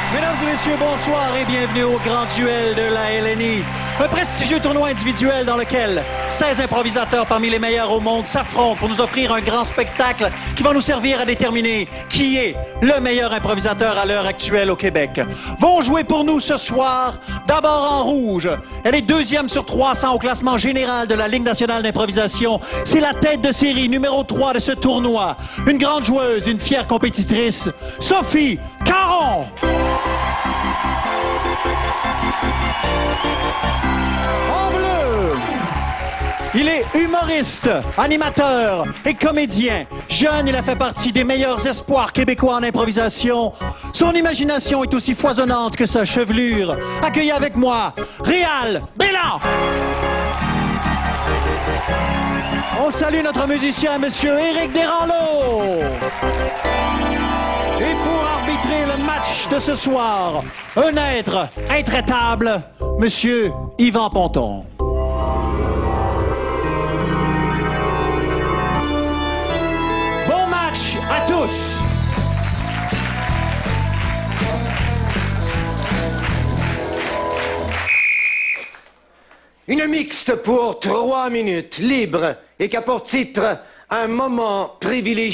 Mesdames et messieurs, bonsoir et bienvenue au grand duel de la LNI. Un prestigieux tournoi individuel dans lequel 16 improvisateurs parmi les meilleurs au monde s'affrontent pour nous offrir un grand spectacle qui va nous servir à déterminer qui est le meilleur improvisateur à l'heure actuelle au Québec. Vont jouer pour nous ce soir, d'abord en rouge. Elle est deuxième sur 300 au classement général de la Ligue nationale d'improvisation. C'est la tête de série numéro 3 de ce tournoi. Une grande joueuse, une fière compétitrice, Sophie Caron. En bleu, il est humoriste, animateur et comédien. Jeune, il a fait partie des meilleurs espoirs québécois en improvisation. Son imagination est aussi foisonnante que sa chevelure. Accueillez avec moi, Réal Bélan. On salue notre musicien, Monsieur Éric Desranleau. Et pour arbitrer le match de ce soir, un être intraitable, Monsieur Yvan Ponton. Bon match à tous! Une mixte pour 3 minutes, libre, et qui a pour titre « Un moment privilégié ».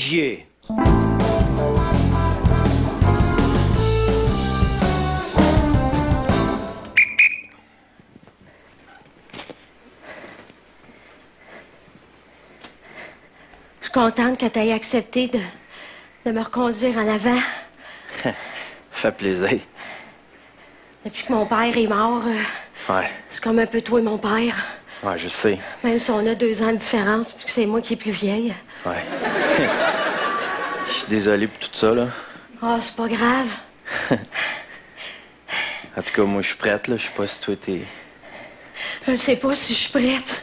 Je suis contente que tu aies accepté de me reconduire en avant. Fait plaisir. Depuis que mon père est mort, Ouais. c'est comme un peu toi et mon père. Ouais, je sais. Même si on a 2 ans de différence, puis que c'est moi qui est plus vieille. Ouais. Je suis désolé pour tout ça, là. Ah, c'est pas grave. En tout cas, moi, je suis prête, là. Je sais pas si toi, t'es... Je ne sais pas si je suis prête.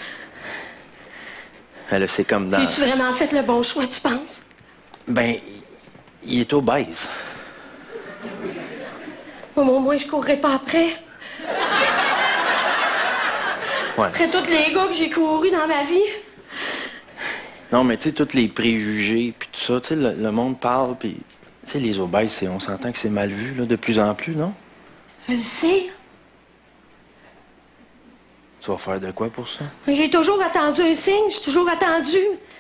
Là, c'est comme dans... As-tu vraiment fait le bon choix, tu penses? Ben, il est obèse. Au moins, je courrais pas après. Ouais. Après tous les gars que j'ai courus dans ma vie. Non, mais tu sais, tous les préjugés, puis tout ça, tu sais, le monde parle, puis... Tu sais, les obèses, on s'entend que c'est mal vu, là, de plus en plus, non? Je le sais. Tu vas faire de quoi pour ça? Mais j'ai toujours attendu un signe, j'ai toujours attendu.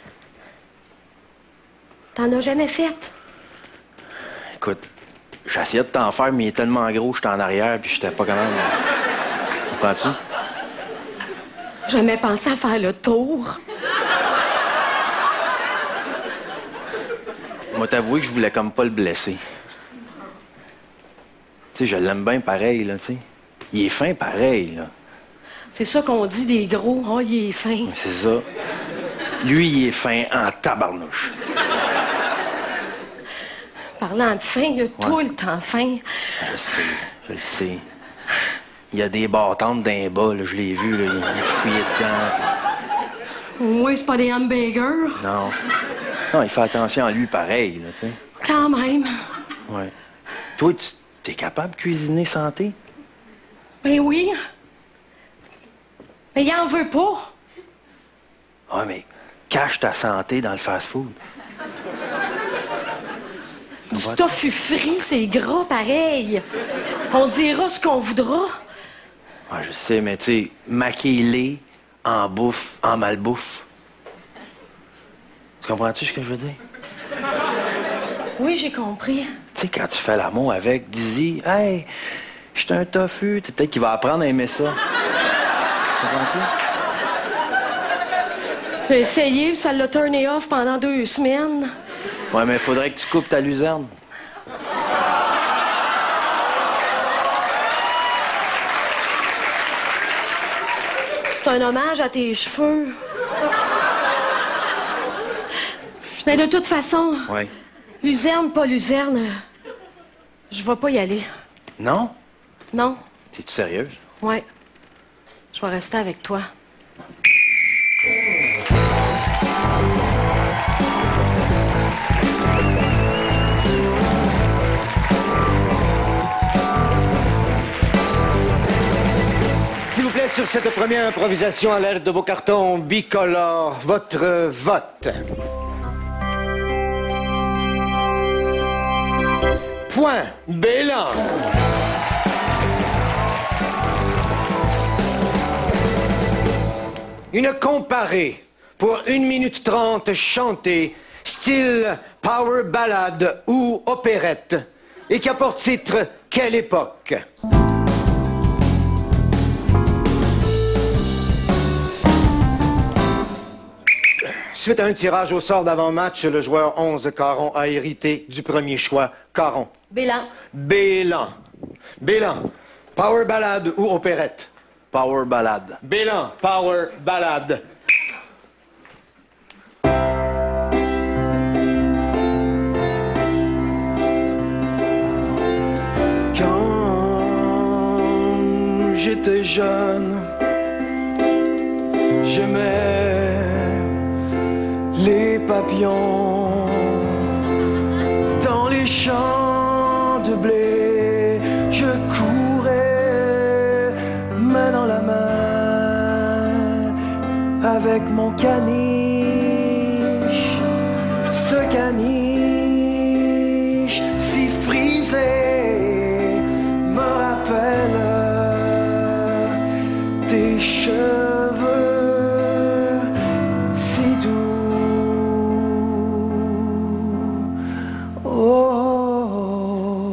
T'en as jamais fait. Écoute, j'essayais de t'en faire, mais il est tellement gros, j'étais en arrière, puis j'étais pas capable. Comprends-tu? J'ai jamais pensé à faire le tour. Moi, t'avouer que je voulais comme pas le blesser. Tu sais, je l'aime bien pareil, là, tu sais. Il est fin pareil, là. C'est ça qu'on dit des gros. Oh, il est fin. C'est ça. Lui, il est fin en tabarnouche. Parlant de fin, il a tout le temps fin. Je le sais. Il y a des bâtantes d'un bas, là, je l'ai vu, là, il est fouillé dedans. Au moins, c'est pas des hamburgers. Non. Non, il fait attention à lui pareil, là, tu sais. Quand même. Ouais. Toi, t'es capable de cuisiner santé? Ben oui. Mais il en veut pas. Ouais, mais cache ta santé dans le fast-food. Du tofu frit, c'est gras pareil. On dira ce qu'on voudra. Ouais, je sais, mais tu sais, maquille-les en bouffe, en malbouffe. Tu comprends-tu ce que je veux dire? Oui, j'ai compris. Tu sais, quand tu fais l'amour avec, dis-y, hey, je suis un tofu. Peut-être qu'il va apprendre à aimer ça. Comprends-tu? J'ai essayé, puis ça l'a turné off pendant 2 semaines. Ouais, mais il faudrait que tu coupes ta luzerne. C'est un hommage à tes cheveux. Mais de toute façon, Ouais. luzerne, pas luzerne, je vais pas y aller. Non? Non? T'es-tu sérieuse? Ouais. Je vais rester avec toi. S'il vous plaît, sur cette première improvisation à l'aide de vos cartons bicolores, votre vote. Point Bélan. Une comparée pour 1 minute 30 chantée, style power ballade ou opérette, et qui a pour titre Quelle époque? Suite à un tirage au sort d'avant-match, le joueur 11 Caron a hérité du premier choix. Caron. Bélan. Bélan. Bélan. Power ballade ou opérette? Power ballade. Bélan. Power ballade. Quand j'étais jeune, j'aimais les papillons dans les champs de blé. Je courais main dans la main avec mon caniche. Ce caniche si frisé me rappelle tes cheveux si doux. Oh,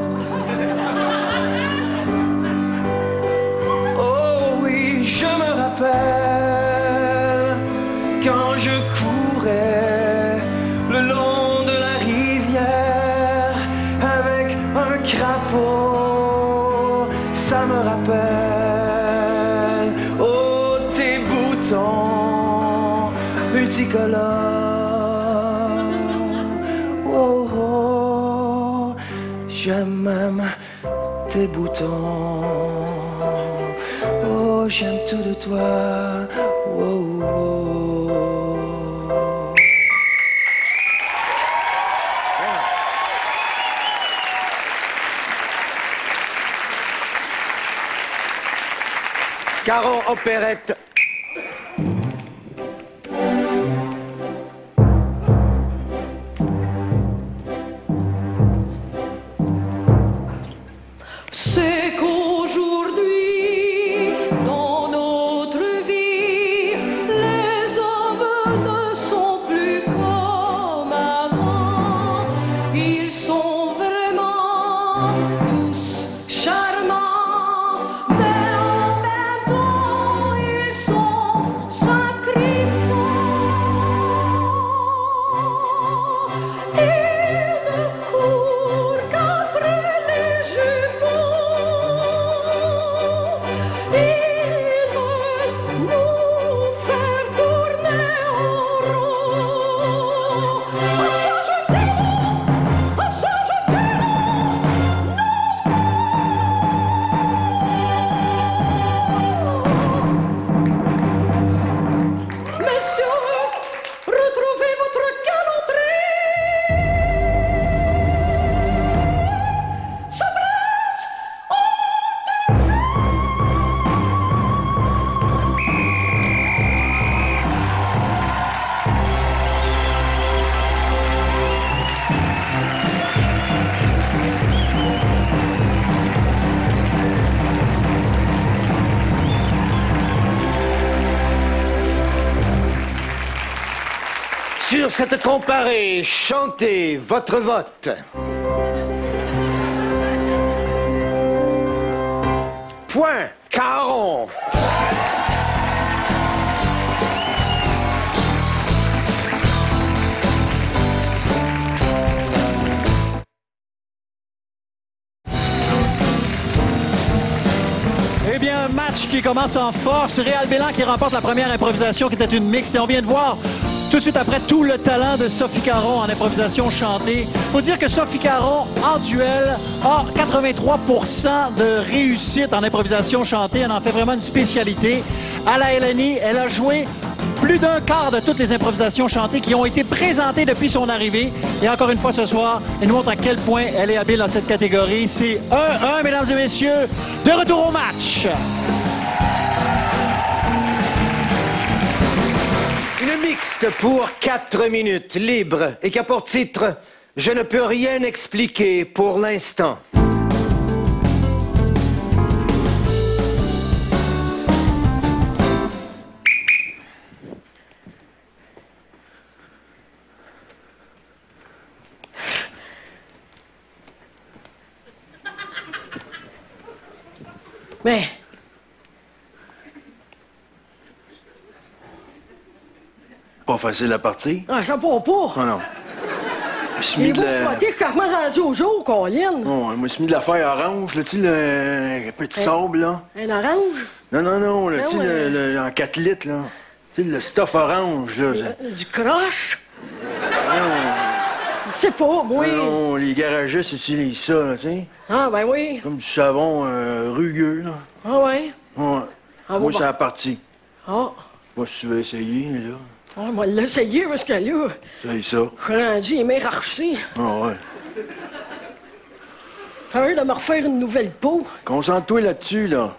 oh oui, je me rappelle quand je courais le long de la rivière avec un crapaud. Ça me rappelle, oh, tes boutons multicolores. Oh, oh, j'aime même tes boutons. Oh, j'aime tout de toi. Oh, oh. Caron opérette. C'est qu'aujourd'hui, dans notre vie, les hommes ne sont plus comme avant. Ils sont vraiment tous charmants, mais en même temps, ils sont sacrifiants. Ils ne courent qu'après les jupons. Ils veulent nous faire tourner en rond. À ça je dis non, à ça je dis non. Messieurs, retrouvez votre galanterie. Ça presse. Sur cette comparée, chantez votre vote. Point Caron. Eh bien, un match qui commence en force. Réal Bélan qui remporte la première improvisation qui était une mixte. Et on vient de voir tout de suite après tout le talent de Sophie Caron en improvisation chantée. Faut dire que Sophie Caron, en duel, a 83% de réussite en improvisation chantée. Elle en fait vraiment une spécialité. À la LNI, elle a joué plus d'un quart de toutes les improvisations chantées qui ont été présentées depuis son arrivée. Et encore une fois ce soir, elle nous montre à quel point elle est habile dans cette catégorie. C'est 1-1, mesdames et messieurs. De retour au match. Une mixte pour 4 minutes, libre, et qui a pour titre Je ne peux rien expliquer pour l'instant. Mais... Pas facile à partir? Ah, je sais pas. Oh non. Je me suis Il mis est de beau la... frotter, je suis carrément rendu au jour, Colin. Oh, je me suis mis de l'affaire orange, là, tu sais, le petit sable, là. Un orange? Non, là, Ah tu sais, ouais. en 4 litres, là. Tu sais, le stuff orange, là. Du croche? Je sais pas, moi. Non, les garagistes utilisent ça, là, tu sais. Ah, ben oui. Comme du savon rugueux, là. Ah, ouais. Ouais. Ah, Moi, bon. c'est la partie. Ah. Moi, si tu veux essayer, là, Ah, moi, l'essayer, parce que là, c'est ça. je suis rendu les mains rachées. Ah ouais. J'ai envie de me refaire une nouvelle peau. Concentre-toi là-dessus, là.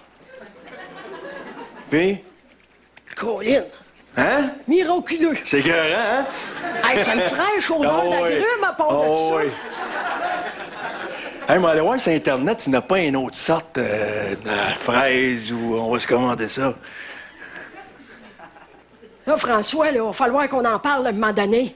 Puis? Colin. Hein? Miraculeux. C'est écœurant, hein? Hey, ça me fraîche odeur Ah ouais. d'agrumes à part de Ah ça. ouais. Hey, mais allez voir sur Internet, il n'y a pas une autre sorte de fraise ou on va se commander ça. Là, François, là, il va falloir qu'on en parle à un moment donné.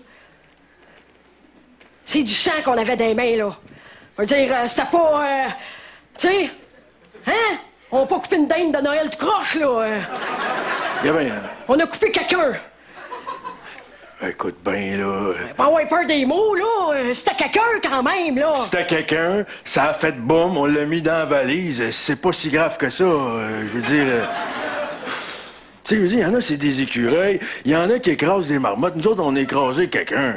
C'est du sang qu'on avait dans les mains, là. Je veux dire, c'était pas... tu sais... Hein? On n'a pas coupé une dinde de Noël de croche, là. Eh bien, On a coupé quelqu'un. écoute bien, là. Pas avoir peur des mots, là. C'était quelqu'un, quand même, là. C'était quelqu'un, ça a fait boum, on l'a mis dans la valise. C'est pas si grave que ça. Je veux dire... tu sais, je veux dire, il y en a, c'est des écureuils. Il y en a qui écrasent des marmottes. Nous autres, on a écrasé quelqu'un.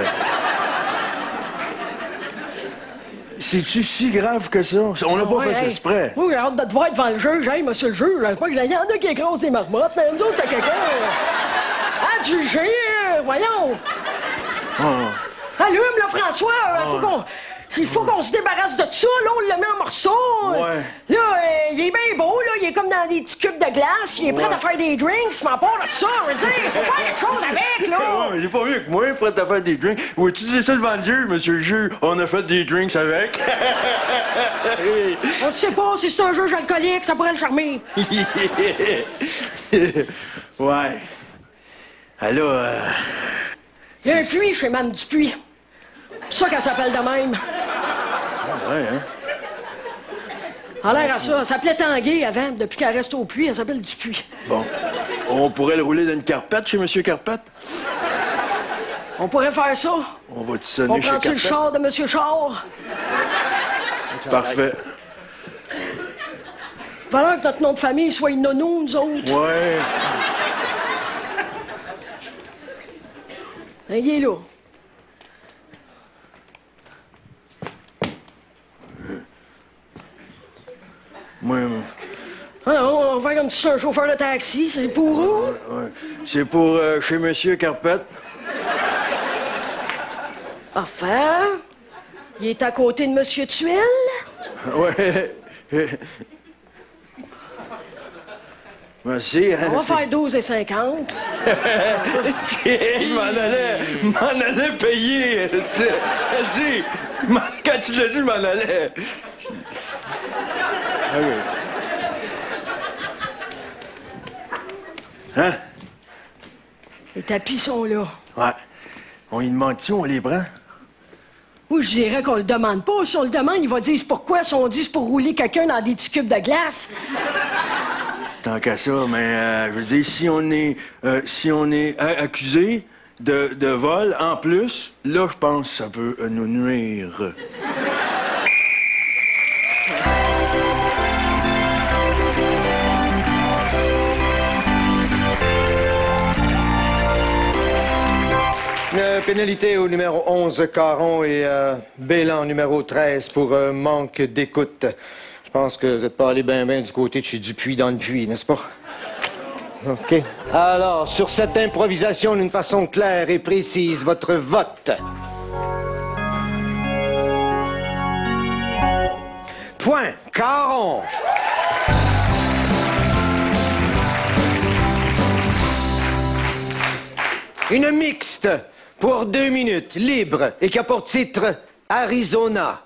C'est-tu si grave que ça? On n'a pas Ouais, fait ça hey. exprès. Oui, j'ai hâte de te voir devant le juge. Hey, monsieur le juge, j'espère qu'il y en a qui écrasent des marmottes, mais nous autres, t'as quelqu'un... à juger, voyons. Ah. Allume, là, François. Il faut qu'on se débarrasse de ça. Là, on le met en morceaux. Ouais. Là, il est bien beau, là. Il est comme dans des petits cubes de glace. Il est prêt Ouais. à faire des drinks, mais à part de ça, je veux dire, il faut faire quelque chose avec, là. Ouais, mais j'ai pas mieux que moi, prêt à faire des drinks. Oui, tu dis ça devant le juge, monsieur le juge. On a fait des drinks avec. On ne sait pas si c'est un juge alcoolique, ça pourrait le charmer. Ouais. Alors, Il y a un puits chez Mme Dupuis. C'est ça qu'elle s'appelle de même. ouais, hein? En l'air à ça. Elle s'appelait Tanguay avant. Depuis qu'elle reste au puits, elle s'appelle Dupuis. Bon. On pourrait le rouler dans une carpette chez monsieur Carpette? On pourrait faire ça. On va te On sonner chez prend-tu le Carpette? char de Monsieur Char? Parfait. Valeur que notre nom de famille soit nono, nous autres. Ouais. Il est là. Moi, Alors, on va faire comme si c'est un chauffeur de taxi. C'est pour où? ouais. C'est pour chez monsieur Carpette. Parfait. Il est à côté de Monsieur Tuile. Ouais. Merci, hein? On va faire 12,50. Tiens, je m'en allais payer. Elle dit, quand tu l'as dit, je m'en allais. Ah oui. Hein? Les tapis sont là. Ouais. On y demande-tu, on les prend? Moi, je dirais qu'on le demande pas. Si on le demande, il va dire c'est pourquoi. Si on dit c'est pour rouler quelqu'un dans des petits cubes de glace. Tant qu'à ça, mais je veux dire, si on est accusé de vol en plus, là, je pense que ça peut nous nuire. Une pénalité au numéro 11, Caron, et Bélan, numéro 13, pour manque d'écoute. Je pense que vous n'êtes pas allé bien du côté de chez Dupuis dans le puits, n'est-ce pas? OK. Alors, sur cette improvisation d'une façon claire et précise, votre vote. Point. Caron. Une mixte pour 2 minutes, libre, et qui a pour titre Arizona.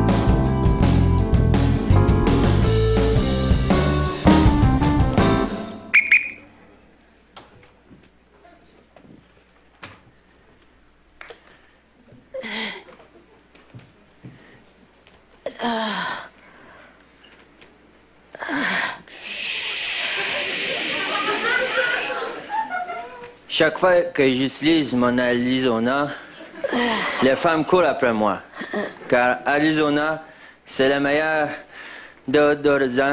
Chaque fois que j'utilise mon Arizona, les femmes courent après moi. Car Arizona, c'est le meilleur déodorant.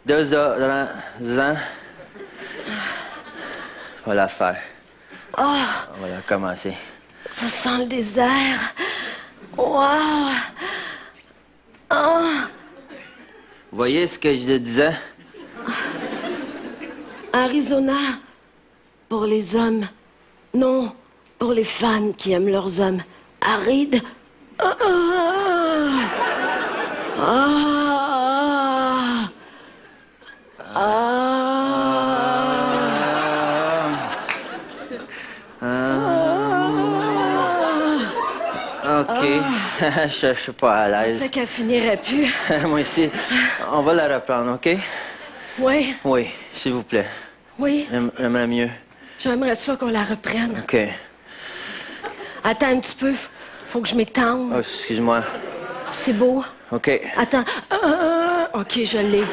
On va la refaire. Oh, On va la recommencer. ça sent le désert. Wow! Oh, Vous voyez ce que je disais? Arizona, pour les hommes. Non, pour les femmes qui aiment leurs hommes. Aride. Ah, ah, OK. Je suis pas à l'aise. c'est qu'elle finirait plus. Moi aussi. On va la reprendre, OK? Oui, Oui, s'il vous plaît. oui, J'aimerais mieux. j'aimerais ça qu'on la reprenne. OK. Attends un petit peu, faut que je m'étende. Oh, excuse-moi. C'est beau. OK. Attends. OK, je l'ai.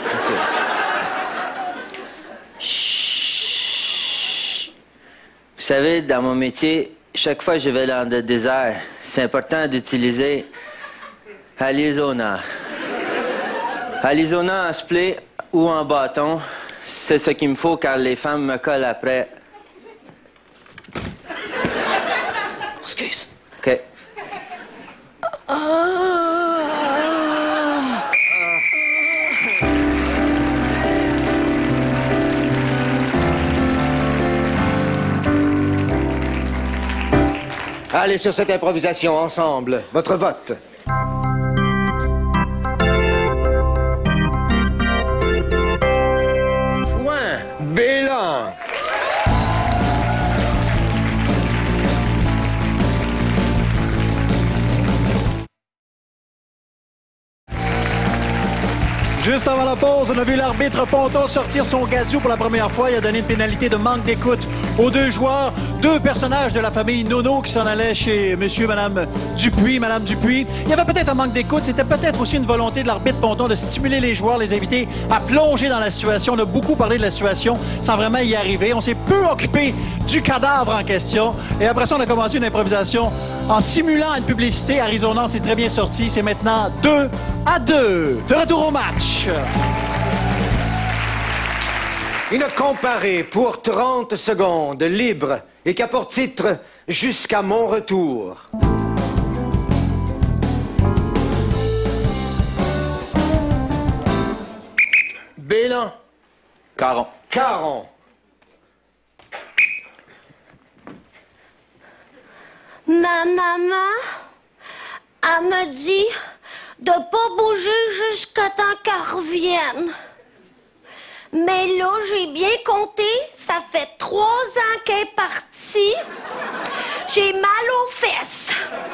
Chut. Vous savez, dans mon métier, chaque fois que je vais dans le désert, c'est important d'utiliser Arizona. Arizona en spray ou en bâton, c'est ce qu'il me faut car les femmes me collent après. Excuse. OK. Allez sur cette improvisation ensemble. Votre vote. Point. Bélan. Juste avant la pause, on a vu l'arbitre Ponton sortir son gazou pour la première fois. Il a donné une pénalité de manque d'écoute aux 2 joueurs, 2 personnages de la famille Nono qui s'en allaient chez monsieur et madame Dupuis, madame Dupuis. Il y avait peut-être un manque d'écoute. C'était peut-être aussi une volonté de l'arbitre Ponton de stimuler les joueurs, les inviter à plonger dans la situation. On a beaucoup parlé de la situation sans vraiment y arriver. On s'est peu occupé du cadavre en question. Et après ça, on a commencé une improvisation en simulant une publicité. Arizona s'est très bien sorti. C'est maintenant 2-2. De retour au match. Une comparée pour 30 secondes, libre, et qui a pour titre Jusqu'à mon retour. Bélan. Caron. Caron. Ma maman, elle me dit de pas bouger jusqu'à temps qu'elle revienne. Mais là, j'ai bien compté, ça fait 3 ans qu'elle est partie. J'ai mal aux fesses.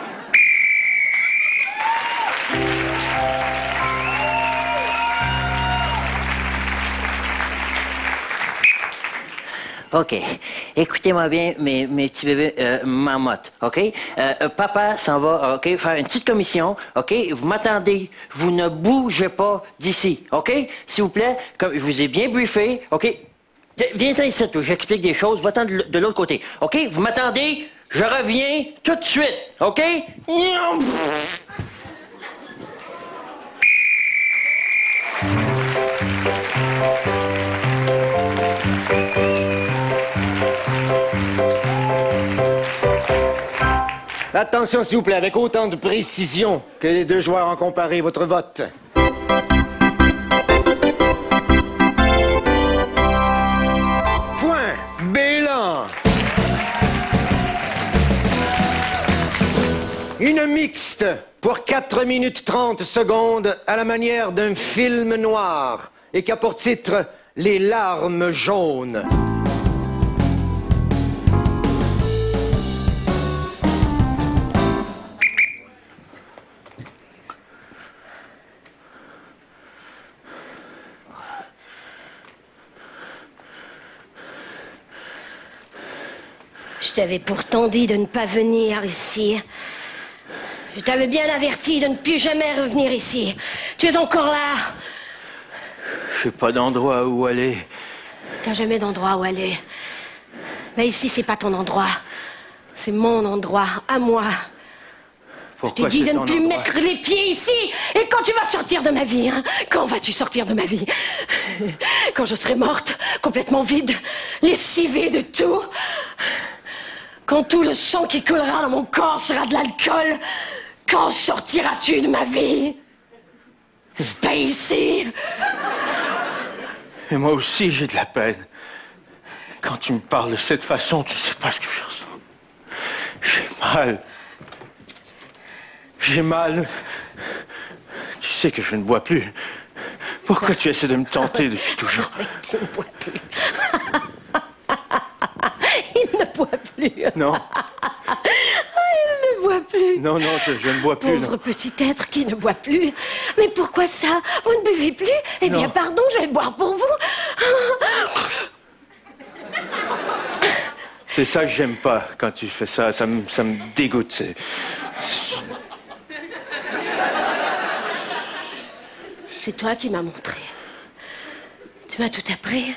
OK. Écoutez-moi bien, mes petits bébés marmottes, OK? Papa s'en va, OK, faire une petite commission, OK? Vous m'attendez. Vous ne bougez pas d'ici, OK? S'il vous plaît, comme je vous ai bien briefé, OK? Viens-t'en ici, toi, j'explique des choses. Va-t'en de l'autre côté, OK? Vous m'attendez, je reviens tout de suite, OK? Attention, s'il vous plaît, avec autant de précision que les 2 joueurs ont comparé votre vote. Point. Bélan. Une mixte pour 4 minutes 30 secondes à la manière d'un film noir et qui a pour titre Les larmes jaunes. Je t'avais pourtant dit de ne pas venir ici. Je t'avais bien averti de ne plus jamais revenir ici. Tu es encore là. J'ai pas d'endroit où aller. T'as jamais d'endroit où aller. Mais ici, c'est pas ton endroit. C'est mon endroit, à moi. Pourquoi Je t'ai dit de ne ton plus endroit? mettre les pieds ici. Et quand tu vas sortir de ma vie, hein? Quand vas-tu sortir de ma vie? Quand je serai morte, complètement vide, lessivée de tout. Quand tout le sang qui coulera dans mon corps sera de l'alcool. Quand sortiras-tu de ma vie? Spacey! Et moi aussi, j'ai de la peine. Quand tu me parles de cette façon, tu sais pas ce que je ressens. J'ai mal. J'ai mal. Tu sais que je ne bois plus. Pourquoi tu essaies de me tenter depuis toujours? Tu ne bois plus. Il ne boit plus. Non. Il ne boit plus. Non, non, je ne bois plus. Pauvre Non. petit être qui ne boit plus. Mais pourquoi ça? Vous ne buvez plus? Eh bien, Non. pardon, je vais boire pour vous. C'est ça que j'aime pas quand tu fais ça. Ça me dégoûte. C'est toi qui m'as montré. Tu m'as tout appris.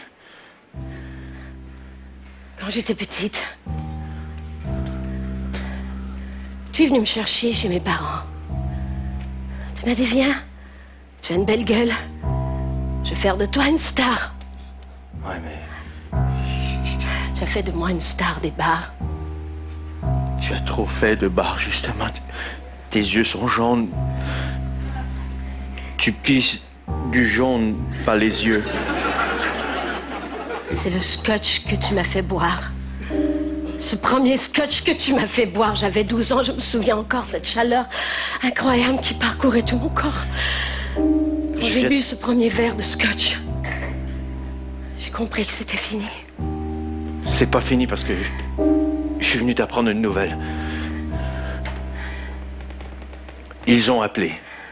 Quand j'étais petite, tu es venu me chercher chez mes parents. Tu m'as dit, viens, tu as une belle gueule. Je vais faire de toi une star. Ouais, mais Tu as fait de moi une star des bars. tu as trop fait de bar, justement. Tes yeux sont jaunes. Tu pisses du jaune par les yeux. C'est le scotch que tu m'as fait boire. Ce premier scotch que tu m'as fait boire, j'avais 12 ans, je me souviens encore cette chaleur incroyable qui parcourait tout mon corps. Quand j'ai bu ce premier verre de scotch, j'ai compris que c'était fini. C'est pas fini parce que je suis venu t'apprendre une nouvelle. Ils ont appelé.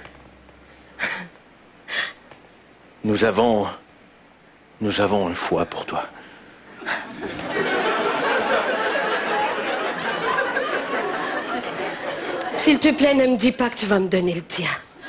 Nous avons un foie pour toi. S'il te plaît, ne me dis pas que tu vas me donner le tien.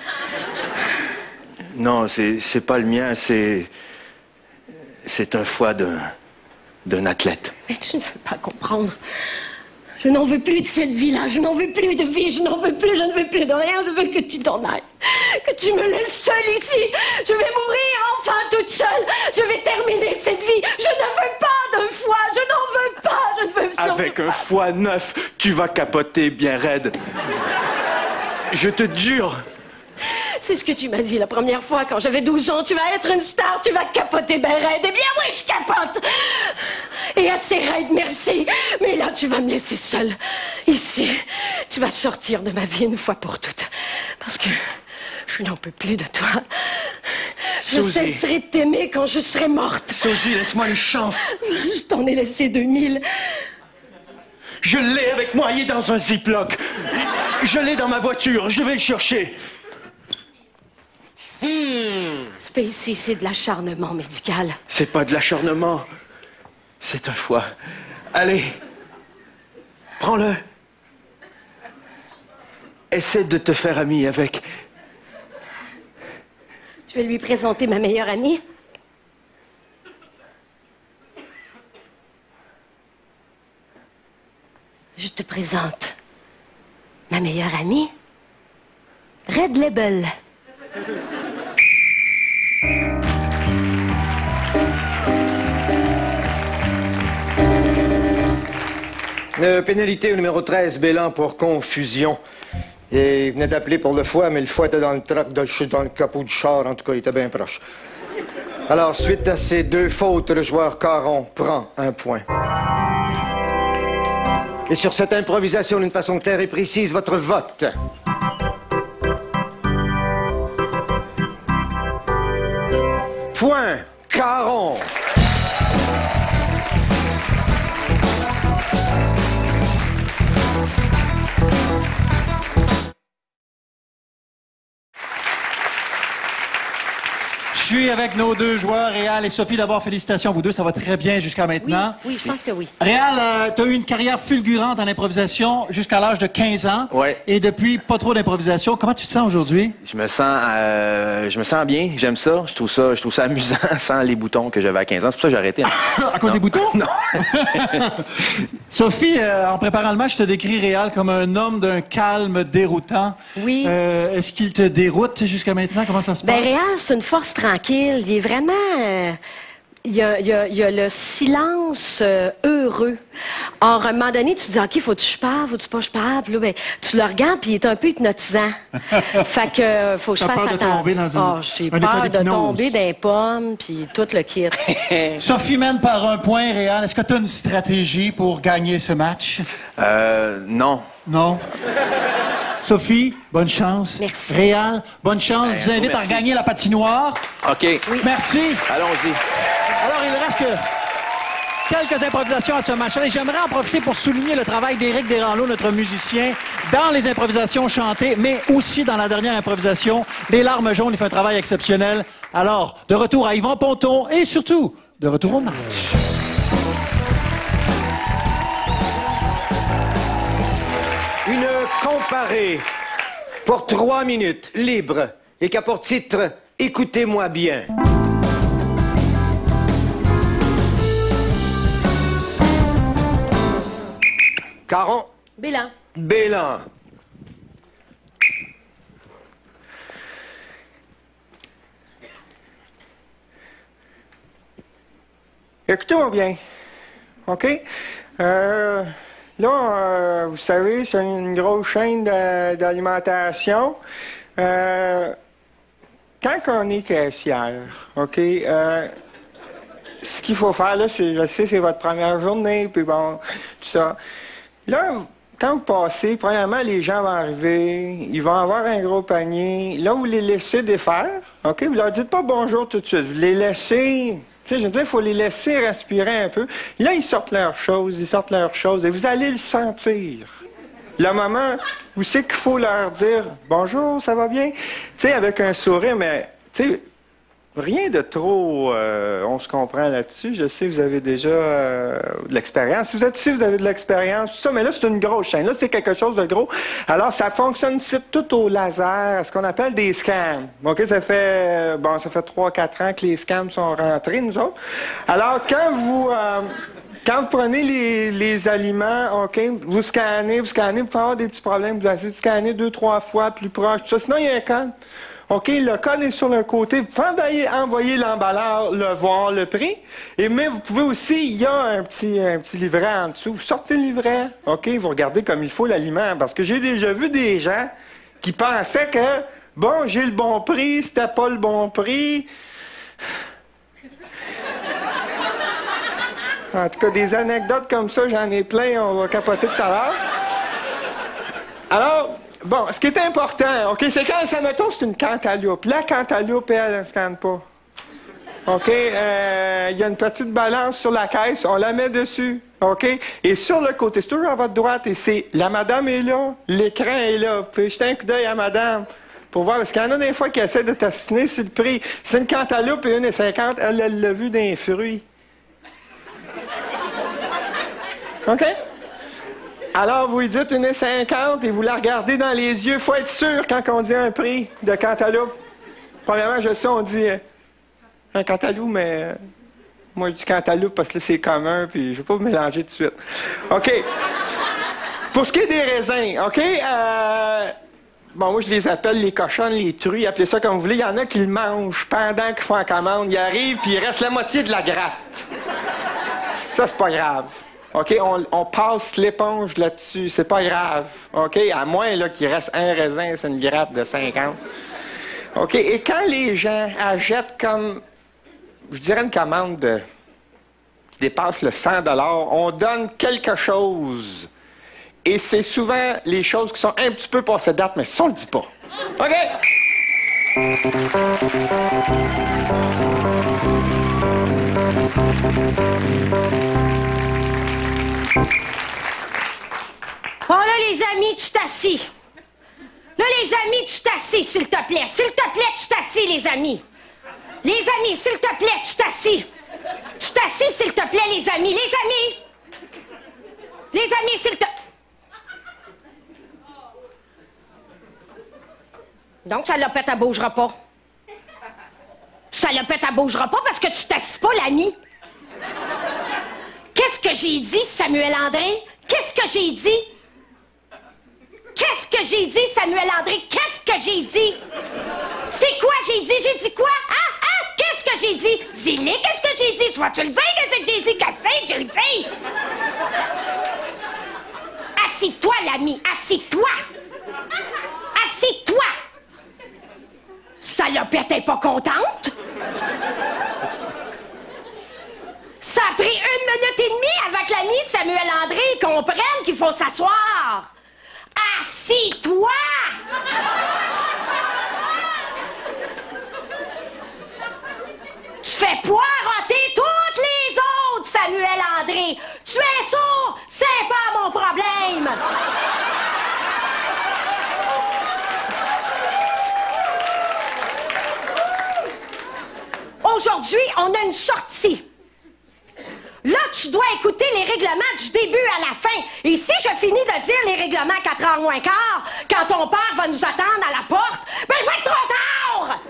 Non, c'est pas le mien, c'est un foie d'un athlète. Mais tu ne veux pas comprendre. Je n'en veux plus de cette vie-là, je n'en veux plus de vie, je n'en veux plus, je ne veux plus de rien, je veux que tu t'en ailles. Que tu me laisses seule ici. Je vais mourir enfin toute seule. Je vais terminer cette vie. Je ne veux pas de foie, je n'en veux pas, je ne veux surtout Avec un pas. foie neuf, tu vas capoter bien raide. Je te jure. C'est ce que tu m'as dit la première fois quand j'avais 12 ans. Tu vas être une star, tu vas capoter ben raide. Eh bien oui, je capote. Et assez raide, merci. Mais là, tu vas me laisser seule. Ici, tu vas sortir de ma vie une fois pour toutes. Parce que je n'en peux plus de toi. Je Suzy. cesserai de t'aimer quand je serai morte. Suzy, laisse-moi une chance. Je t'en ai laissé 2000. Je l'ai avec moi, il est dans un ziploc. Je l'ai dans ma voiture, je vais le chercher. Spacey, c'est de l'acharnement médical. C'est pas de l'acharnement. C'est un foie. Allez, prends-le. Essaie de te faire ami avec. Tu vais lui présenter ma meilleure amie? Je te présente ma meilleure amie, Red Label. Pénalité au numéro 13, Bélan pour confusion. Et il venait d'appeler pour le foie, mais le foie était dans le trac, dans le capot du char. En tout cas, il était bien proche. Alors, suite à ces deux fautes, le joueur Caron prend un point. Et sur cette improvisation d'une façon claire et précise, votre vote. Point Caron. suis avec nos deux joueurs, Réal et Sophie. D'abord, félicitations, vous deux, ça va très bien jusqu'à maintenant. Oui, je pense que oui. Réal, tu as eu une carrière fulgurante en improvisation jusqu'à l'âge de 15 ans. Ouais. Et depuis, pas trop d'improvisation. Comment tu te sens aujourd'hui? Je me sens bien, j'aime ça. Je trouve ça amusant sans les boutons que j'avais à 15 ans. C'est pour ça que j'ai arrêté. À cause des boutons? Non. Sophie, en préparant le match, je te décris Réal comme un homme d'un calme déroutant. Oui. Est-ce qu'il te déroute jusqu'à maintenant? Comment ça se passe? Ben, Réal, c'est une force tranquille. Il est vraiment... Il y a le silence heureux. Or, à un moment donné, tu te dis, OK, faut-tu que je parle, faut-tu pas que je parle? Puis là, ben, tu le regardes, puis il est un peu hypnotisant. Fait que faut que je T'as fasse peur de attention. tomber dans J'ai un état peur de d'hypnose. tomber dans les pommes, puis tout le kit. Sophie mène par un point, Réal. Est-ce que tu as une stratégie pour gagner ce match? Non. Non? Sophie, bonne chance. Merci. Réal, bonne chance. Je vous invite à merci. regagner la patinoire. OK. Oui. Merci. Allons-y. Alors, il reste que quelques improvisations à ce match-là. Et j'aimerais en profiter pour souligner le travail d'Éric Desranleau, notre musicien, dans les improvisations chantées, mais aussi dans la dernière improvisation. Les larmes jaunes, il fait un travail exceptionnel. Alors, de retour à Yvan Ponton et surtout, de retour au match. Une comparée pour 3 minutes, libre, et qui a pour titre « Écoutez-moi bien ». Caron, Bélan. Bélan. Écoutez-moi bien, OK? Là, vous savez, c'est une grosse chaîne d'alimentation. Quand on est caissière, OK? Ce qu'il faut faire, là, je sais, c'est votre première journée, puis bon, tout ça. Là, quand vous passez, premièrement, les gens vont arriver, ils vont avoir un gros panier. Là, vous les laissez défaire, OK? Vous leur dites pas bonjour tout de suite. Vous les laissez... Tu sais, je veux dire, il faut les laisser respirer un peu. Là, ils sortent leurs choses, et vous allez le sentir. Le moment où c'est qu'il faut leur dire « Bonjour, ça va bien? » Tu sais, avec un sourire, mais, tu sais, rien de trop... on se comprend là-dessus. Je sais, vous avez déjà de l'expérience. Si vous êtes ici, vous avez de l'expérience, tout ça, mais là, c'est une grosse chaîne. Là, c'est quelque chose de gros. Alors, ça fonctionne ici tout au laser, ce qu'on appelle des scans. OK, ça fait 3-4 ans que les scans sont rentrés, nous autres. Alors, quand vous prenez les aliments, OK, vous scannez, vous pouvez avoir des petits problèmes, vous essayez de scanner 2-3 fois plus proche, tout ça. Sinon, il y a un code. OK, le code est sur le côté. Vous pouvez envoyer l'emballeur, voir le prix. Mais vous pouvez aussi, il y a un petit livret en dessous. Vous sortez le livret, OK, vous regardez comme il faut l'aliment. Parce que j'ai déjà vu des gens qui pensaient que, bon, j'ai le bon prix, c'était pas le bon prix. En tout cas, des anecdotes comme ça, j'en ai plein, on va capoter tout à l'heure. Alors... Bon, ce qui est important, OK, c'est quand, ça mettons, c'est une cantaloupe. La cantaloupe, elle ne scanne pas. OK, il y a une petite balance sur la caisse, on la met dessus. OK, et sur le côté, c'est toujours à votre droite, et c'est, la madame est là, l'écran est là. Vous pouvez jeter un coup d'œil à madame pour voir, parce qu'il y en a des fois qui essaient de t'assiner sur le prix. C'est une cantaloupe et 1,50, elle l'a vu dans les fruits. OK? Alors, vous lui dites 1,50 et vous la regardez dans les yeux. Il faut être sûr quand on dit un prix de cantaloupe. Premièrement, je sais, on dit un cantaloupe, mais moi, je dis cantaloupe parce que là, c'est commun, puis je ne vais pas vous mélanger tout de suite. OK. Pour ce qui est des raisins, OK? Bon, moi, je les appelle les cochonnes, les truies, appelez ça comme vous voulez. Il y en a qui le mangent pendant qu'ils font la commande. Ils arrivent, puis il reste la moitié de la gratte. Ça, c'est pas grave. OK, on passe l'éponge là-dessus, c'est pas grave. OK, à moins là, qu'il reste un raisin, c'est une grappe de 50. OK, et quand les gens achètent comme, je dirais une commande qui dépasse le 100 $, on donne quelque chose. Et c'est souvent les choses qui sont un petit peu passées date, mais ça, on le dit pas. OK? Oh là, les amis, tu t'assis. Là, les amis, tu t'assis, s'il te plaît. S'il te plaît, tu t'assis, les amis. Les amis, s'il te plaît, tu t'assis. Tu t'assis, s'il te plaît, les amis. Les amis! Les amis, s'il te... Donc, salopette, elle bougera pas. Salopette, elle bougera pas parce que tu t'assis pas, l'ami. Qu'est-ce que j'ai dit, Samuel André? Qu'est-ce que j'ai dit? Qu'est-ce que j'ai dit, Samuel André? Qu'est-ce que j'ai dit? C'est quoi j'ai dit? J'ai dit quoi? Qu'est-ce que j'ai dit? Dis-le, qu'est-ce que j'ai dit? Je vais te le dire, qu'est-ce que j'ai dit? Qu'est-ce que j'ai dit? Assis-toi, l'ami, assis-toi! Assis-toi! Salopette est pas contente? Ça a pris 1 minute et demie avant que l'ami Samuel André comprenne qu'il faut s'asseoir. Assis-toi! Tu fais poireauter toutes les autres, Samuel André. Tu es sourd, c'est pas mon problème. Aujourd'hui, on a une sortie. Là, tu dois écouter les règlements du début à la fin. Et si je finis de dire les règlements à 4h moins quart, quand ton père va nous attendre à la porte, ben il va être trop tard!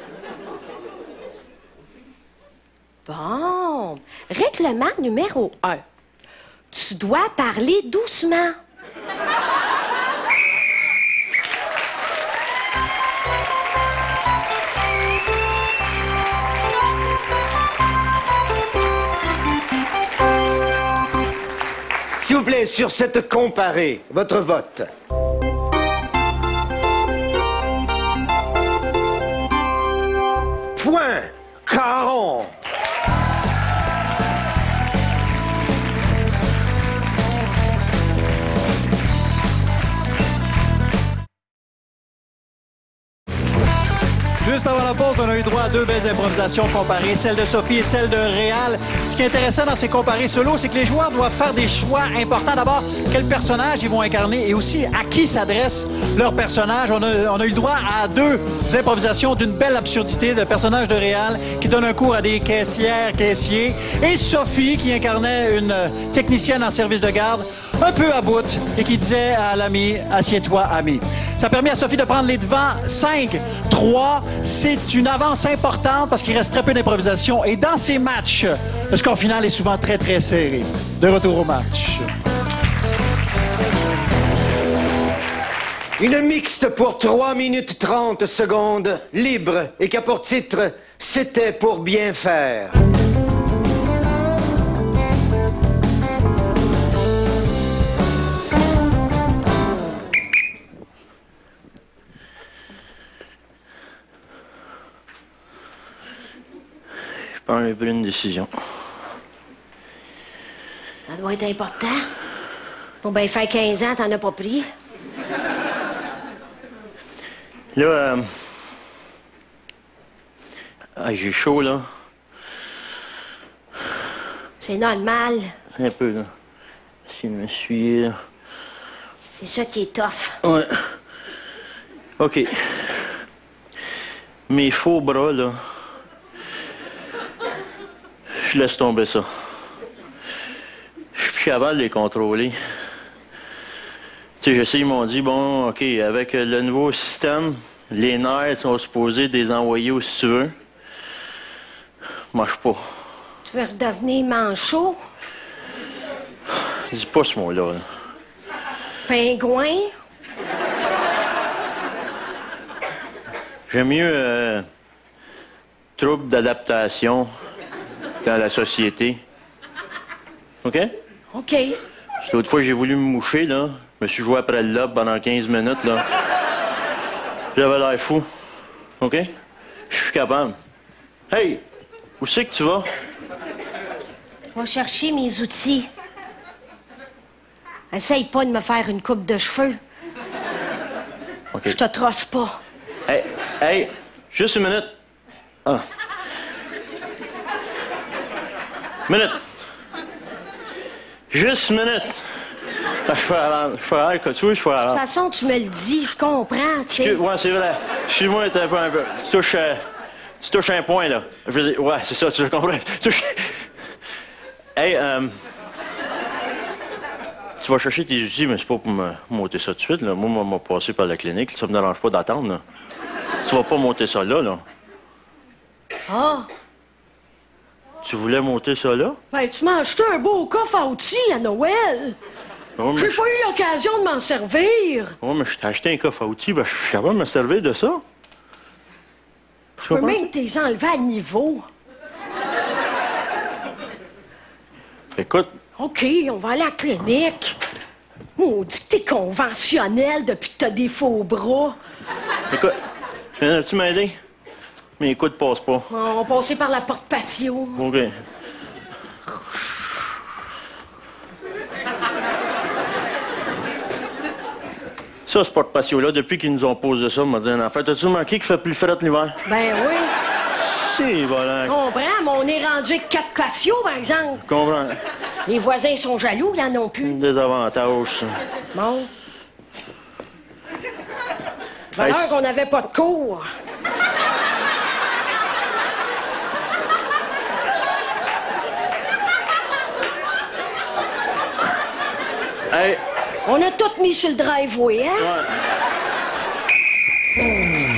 Bon. Règlement numéro 1. Tu dois parler doucement. S'il vous plaît, sur cette comparée, votre vote. Point. Caron. Juste avant la pause, on a eu droit à 2 belles improvisations comparées, celle de Sophie et celle de Réal. Ce qui est intéressant dans ces comparés solo, c'est que les joueurs doivent faire des choix importants. D'abord, quel personnage ils vont incarner et aussi à qui s'adresse leur personnage. On a eu le droit à 2 improvisations d'une belle absurdité de personnage de Réal qui donne un cours à des caissières, caissiers. Et Sophie qui incarnait une technicienne en service de garde un peu à bout et qui disait à l'ami « Assieds-toi, ami ». Ça permet à Sophie de prendre les devants 5-3. C'est une avance importante parce qu'il reste très peu d'improvisation. Et dans ces matchs, le score final est souvent très, très serré. De retour au match. Une mixte pour 3 minutes 30 secondes, libre et qui a pour titre « C'était pour bien faire ». Je prends une décision. Ça doit être important. Pour bien faire 15 ans, t'en as pas pris. Là, j'ai chaud, là. C'est normal. Un peu, là. Essayer de m'essuyer, là. C'est ça qui est tough. Ouais. OK. Mes faux bras, là. Je laisse tomber ça. Je suis plus capable de les contrôler. Tu sais, je sais, ils m'ont dit, bon, OK, avec le nouveau système, les nerfs sont supposés les envoyer où si tu veux. Marche pas. Tu veux redevenir manchot? Dis pas ce mot-là. Là. Pingouin? J'aime mieux trouble d'adaptation dans la société. OK? OK. L'autre fois, j'ai voulu me moucher, là. Je me suis joué après le lobe pendant 15 minutes, là. J'avais l'air fou. OK? Je suis capable. Hey! Où c'est que tu vas? Je vais chercher mes outils. Essaye pas de me faire une coupe de cheveux. OK. Je te trosse pas. Hey! Hey! Juste une minute. Ah. Minute. Juste une minute. Je fais l'air que tu veux, je fais De l'air. toute façon, tu me le dis, je comprends, tu sais. Ouais, c'est vrai. Excuse-moi, un peu. Tu touches Tu touches un point, là. Je veux dire, ouais, c'est ça, tu comprends. Hey, tu vas chercher tes outils, mais c'est pas pour me monter ça tout de suite, là. Moi, m'a passé par la clinique. Ça me dérange pas d'attendre, là. Tu vas pas monter ça là, là. Ah! Tu voulais monter ça là? Ben, tu m'as acheté un beau coffre à outils à Noël. Oh, J'ai pas eu l'occasion de m'en servir. Oh, mais je t'ai acheté un coffre à outils, ben, je suis capable de me servir de ça. Je peux même t'es enlever à niveau. Écoute. OK, on va aller à la clinique. Maudit que t'es conventionnel depuis que t'as des faux bras. Écoute, viens-tu m'aider? Mais écoute, passe pas. On va passer par la porte patio. OK. Ça, ce porte patio-là, depuis qu'ils nous ont posé ça, m'a dit un affaire. T'as-tu remarqué qu'il fait plus fret l'hiver? Ben oui. Si, voilà. Je comprends, mais on est rendu avec 4 patios, par exemple. Je comprends. Les voisins sont jaloux, ils en ont plus. Des avantages, ça. Bon. Valeur qu'on n'avait pas de cours. Hey. On a tout mis sur le driveway, hein? Ouais.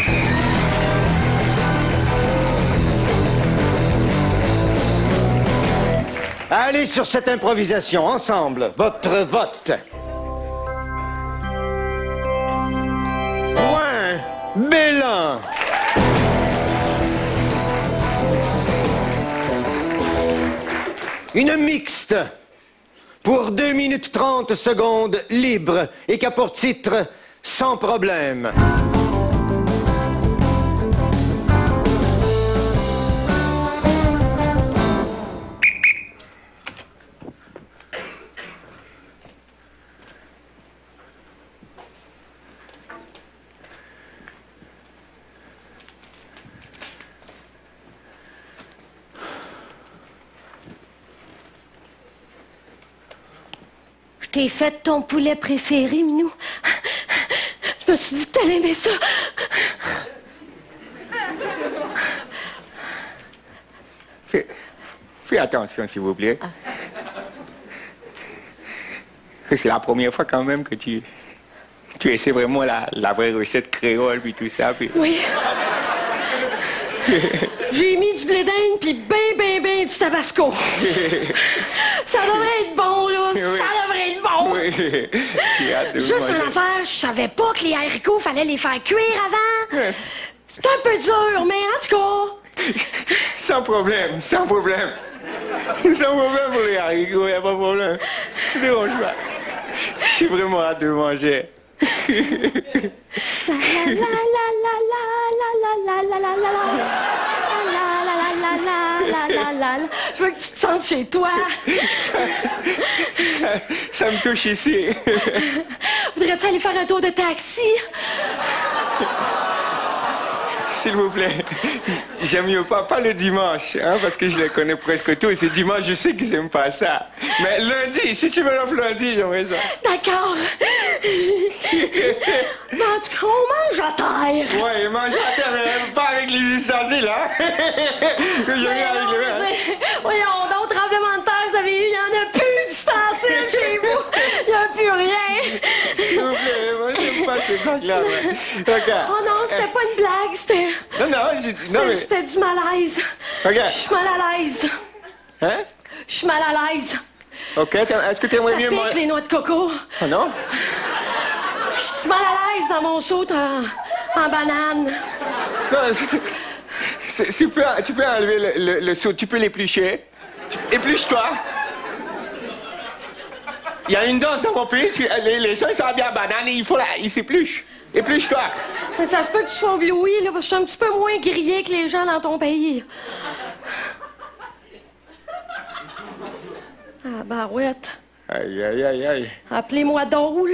Allez sur cette improvisation, ensemble. Votre vote. Point Bélan. Une mixte pour 2 minutes 30 secondes libre et qui a pour titre Sans problème. Je t'ai fait ton poulet préféré, Minou. Je me suis dit que t'allais aimer ça. Fais attention, s'il vous plaît. C'est la première fois quand même que tu essaies vraiment la vraie recette créole puis tout ça. Puis... Oui. J'ai mis du blé d'Inde puis ben du tabasco. Ça devrait être bon, là. Oui. Ça devrait être bon. Oui. J'ai hâte de Juste manger. une affaire, je savais pas que les haricots, fallait les faire cuire avant. C'est un peu dur, mais en tout cas... Sans problème, sans problème. Sans problème pour les haricots, y a pas de problème. Tu déranges pas. J'ai vraiment hâte de manger. Je veux que tu te sentes chez toi. Ça me touche ici. Voudrais-tu aller faire un tour de taxi? S'il vous plaît, j'aime mieux pas le dimanche, hein, parce que je les connais presque tous. Et c'est dimanche, je sais qu'ils aiment pas ça. Mais lundi, si tu me l'offres lundi, j'aimerais ça. D'accord. Mais en tout cas, on mange à terre. Ouais, mange à terre, mais pas avec les ustensiles, hein. Je viens avec les mains. Voyons donc, tremblement de terre, vous avez eu, il y en a plus d'ustensiles chez vous. Il n'y a plus rien. S'il vous plaît, moi, j'aime pas ces blagues-là. Regarde. Oh non, c'était pas une blague, c'était... Non, mais... C'était du malaise. Regarde. Je suis mal à l'aise. Hein? Je suis mal à l'aise. OK, est-ce que tu aimerais Ça mieux... pique les noix de coco. Oh non? Je suis mal à l'aise dans mon saut en banane. Non, tu peux enlever le seau, tu peux l'éplucher. Épluche-toi. Il y a une danse dans mon pays, les seins sont bien en banane et il s'épluche. Épluche-toi. Mais ça se peut que tu sois ébloui, là, parce que je suis un petit peu moins grillé que les gens dans ton pays. Ah, barouette. Aïe, aïe, aïe, aïe. Appelez-moi Dole.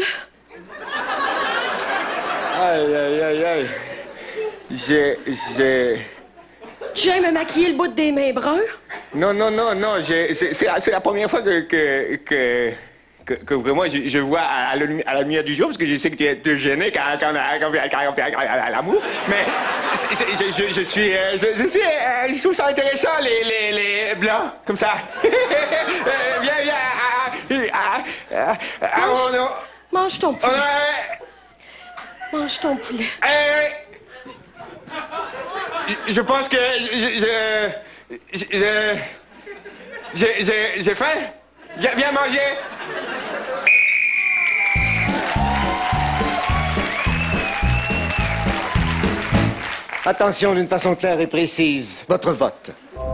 Aïe, aïe, aïe, aïe. J'ai... Tu viens me maquiller le bout des mains bruns? Non, c'est la première fois que que moi, je vois à la lumière du jour, parce que je sais que tu es gêné quand on fait à l'amour. Mais je trouve ça intéressant, les blancs, comme ça. Viens. Mange ton poulet. Mange ton poulet. Je pense que j'ai faim. Viens manger. Attention d'une façon claire et précise. Votre vote.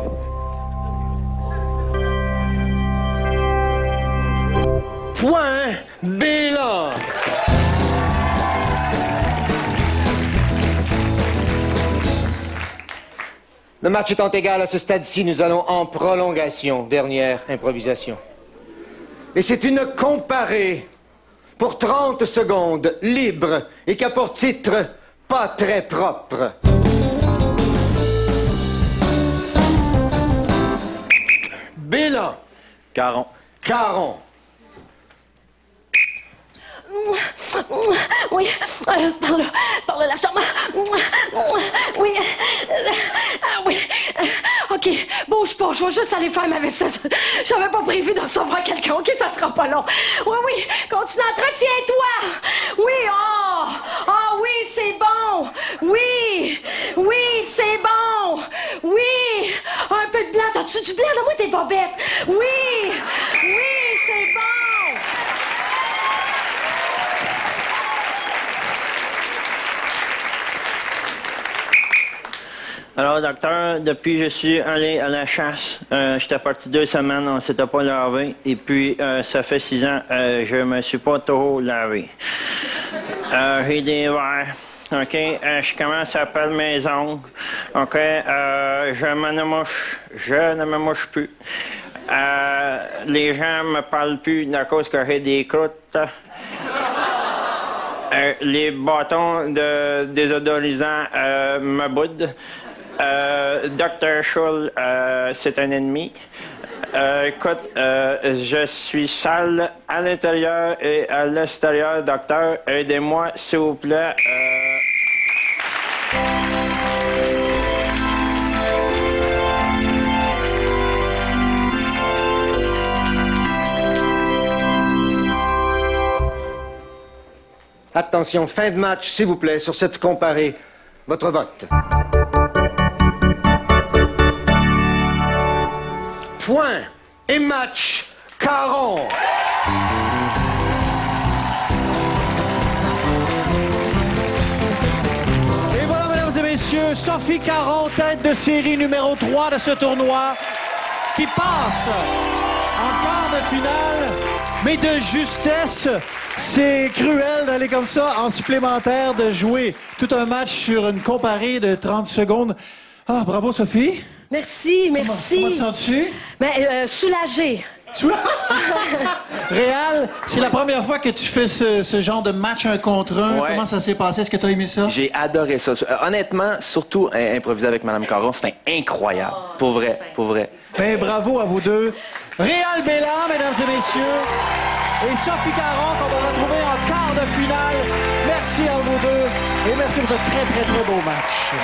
Point Bélan. Le match étant égal à ce stade-ci, nous allons en prolongation. Dernière improvisation. Et c'est une comparée pour 30 secondes, libre, et qui a pour titre « Pas très propre ». Bélan. Caron. Oui, par là, la chambre. Oui. Oui. OK, bouge pas, je vais juste aller faire ma vaisselle. J'avais pas prévu d'en recevoir quelqu'un. OK, ça sera pas long. Oui, continue, entretiens-toi. Oui, oui, c'est bon. Oui, c'est bon. Oui, un peu de blanc. T'as-tu du blanc? Donne-moi tes bobettes. Oui, c'est bon. Alors, docteur, depuis que je suis allé à la chasse, j'étais parti 2 semaines, on s'était pas lavé. Et puis, ça fait 6 ans, je me suis pas trop lavé. J'ai des vers. OK? Je commence à perdre mes ongles. OK? Je ne me mouche plus. Les gens me parlent plus à cause que j'ai des croûtes. Les bâtons de désodorisant me boudent. Dr. Schul, c'est un ennemi. Écoute, je suis sale à l'intérieur et à l'extérieur, docteur. Aidez-moi, s'il vous plaît. Attention, fin de match, s'il vous plaît, sur cette comparée. Votre vote. Point et match, Caron. Et voilà, mesdames et messieurs, Sophie Caron, tête de série numéro 3 de ce tournoi, qui passe en quart de finale, mais de justesse. C'est cruel d'aller comme ça en supplémentaire, de jouer tout un match sur une comparée de 30 secondes. Ah, bravo, Sophie. Merci. Comment te sens-tu? Soulagée. Réal, c'est la première fois que tu fais ce genre de match 1 contre 1. Ouais. Comment ça s'est passé? Est-ce que tu as aimé ça? J'ai adoré ça. Honnêtement, surtout improviser avec Mme Caron, c'était incroyable. Pour vrai. Ben, bravo à vous deux. Réal Bélan, mesdames et messieurs, et Sophie Caron, qu'on va retrouver en quart de finale. Merci à vous deux et merci pour ce très beau match.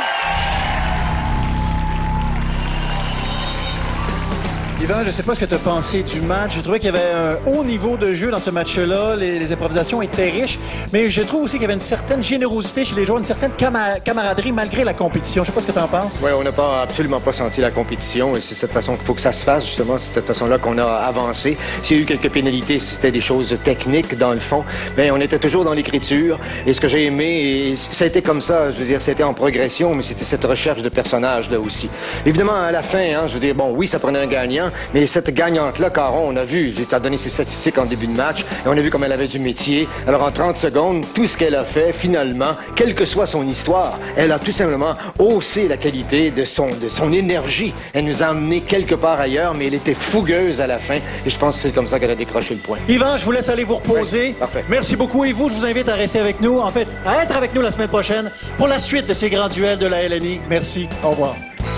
Yvan, je ne sais pas ce que tu as pensé du match. J'ai trouvé qu'il y avait un haut niveau de jeu dans ce match-là. Les improvisations étaient riches. Mais je trouve aussi qu'il y avait une certaine générosité chez les joueurs, une certaine camaraderie malgré la compétition. Je ne sais pas ce que tu en penses. Oui, on n'a absolument pas senti la compétition et c'est de cette façon qu'il faut que ça se fasse, justement. C'est de cette façon-là qu'on a avancé. S'il y a eu quelques pénalités, c'était des choses techniques, dans le fond. Bien, on était toujours dans l'écriture. Et ce que j'ai aimé, et ça a été comme ça, je veux dire, c'était en progression, mais c'était cette recherche de personnages, là aussi. Évidemment, à la fin, je veux dire, bon, oui, ça prenait un gagnant, mais cette gagnante-là, Caron, on a vu, j'ai donné ses statistiques en début de match, et on a vu comme elle avait du métier. Alors, en 30 secondes, tout ce qu'elle a fait, finalement, quelle que soit son histoire, elle a tout simplement haussé la qualité de son énergie. Elle nous a emmenés quelque part ailleurs, mais elle était fougueuse à la fin, et je pense que c'est comme ça qu'elle a décroché le point. Yvan, je vous laisse aller vous reposer. Oui, parfait. Merci beaucoup. Et vous, je vous invite à rester avec nous, en fait, à être avec nous la semaine prochaine pour la suite de ces grands duels de la LNI. Merci. Au revoir.